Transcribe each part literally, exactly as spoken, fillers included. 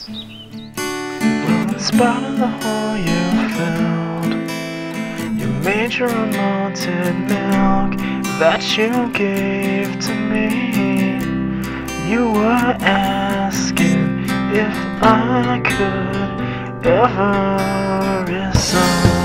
Well, in spite of the hole you filled, you made your own malted milk that you gave to me. You were asking if I could ever resolve.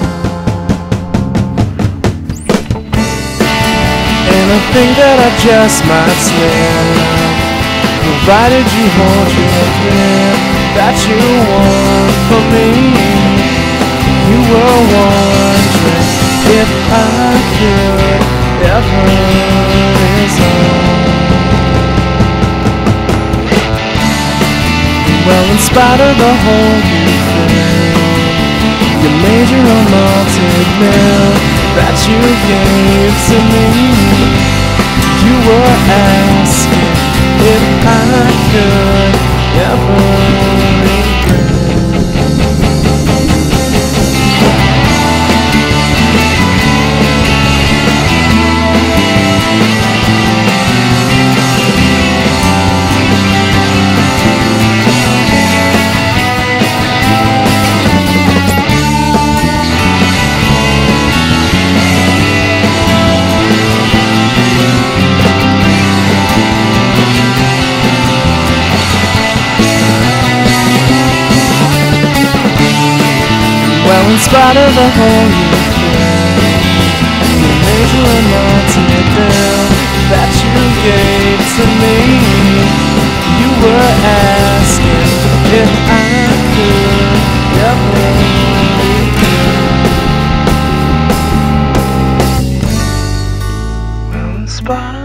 And I think that I just might slip, provided you hold your grip that you want from me. You were wondering if I could ever resolve. Well, in spite of the hole you filled, you made your own malted milk that you gave to me. You were asking if I could ever regret. Well, in spite of the hole you filled, you made your own malted milk that you gave to me. You were asking if I could ever regret. Well, in spite of